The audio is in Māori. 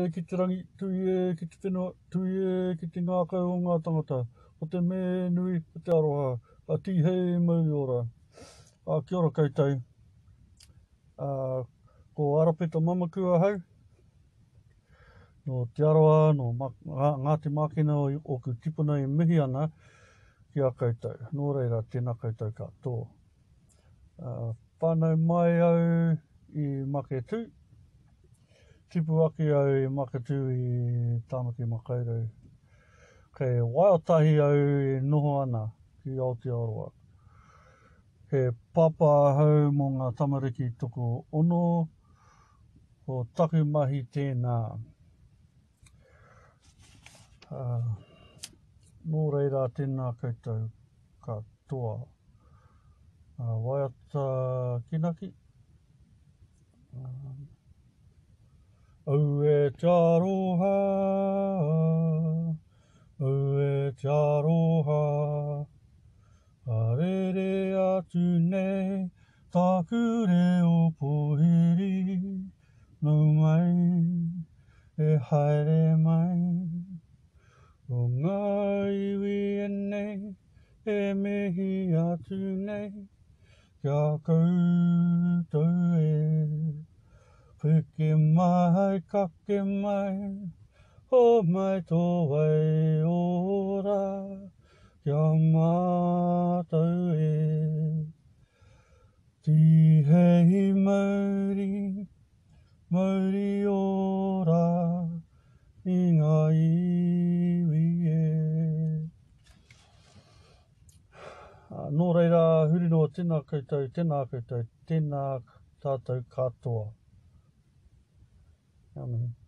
ki te rangi, tui ki te whenua, tui ki te ngākau o ngā tangata, o te me nui, o te aroha, a tihei mau ora. Kia ora koutou. Ko Arapeta mamakua hau. No te aroha, no Ngāti Mākena o ku tipuna I mihi ana ki a koutou. Nō reira, tēnā koutou katoa. Whānau mai au I make tū. Tipu ake au I make tū I tāmaki makaurau. Kei waiatahi au E noho ana ki Aotearoa. He papa hau mō ngā tamariki toko ono, o taku mahi tēnā. Nō reira tēnā koutou katoa. Waiata kiinaki. Au e te aroha, au e te aroha, a rere atu nei, taku reo pohiri, nau mai, e haere mai. O ngā iwi e nei, e mihi atu nei, kia koutou e. Whike mai, kake mai, ho mai tō wai ora, kia mātou e. Tihei Māori, Māori ora, I ngā iwi e. Nō reira, huri noa tēnā koutou, tēnā tātou katoa. Kia mihi.